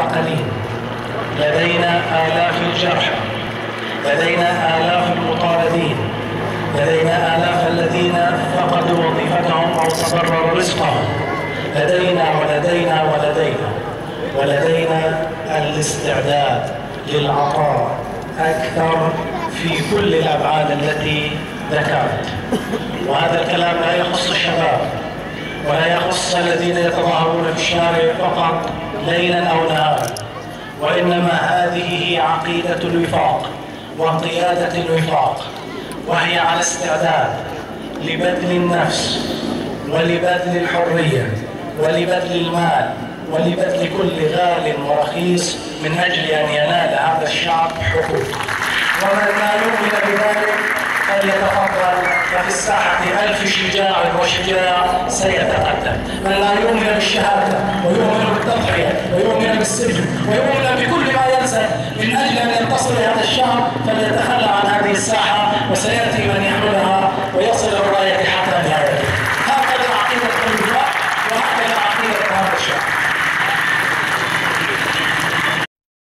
المعتقلين، لدينا آلاف الجرحى، لدينا آلاف المطاردين، لدينا آلاف الذين فقدوا وظيفتهم أو تضرر رزقهم. لدينا ولدينا ولدينا ولدينا الاستعداد للعطاء أكثر في كل الأبعاد التي ذكرت. وهذا الكلام لا يخص الشباب ولا يخص الذين يتظاهرون في الشارع فقط ليلا أو نهارا، وإنما هذه هي عقيدة الوفاق وقيادة الوفاق، وهي على استعداد لبذل النفس ولبذل الحرية ولبذل المال ولبذل كل غال ورخيص من أجل أن ينال هذا الشعب حقوق. ومن لا يؤمن بذلك فليتفضل، ففي الساحة 1000 شجاع وشجاع سيتقدم. من لا يؤمن بالشهادة ويؤمن بالتضحية ويؤمن بالسجن ويؤمن بكل ما يلزم من أجل أن ينتصر هذا الشعب فليتخلى عن هذه الساحة، وسيأتي من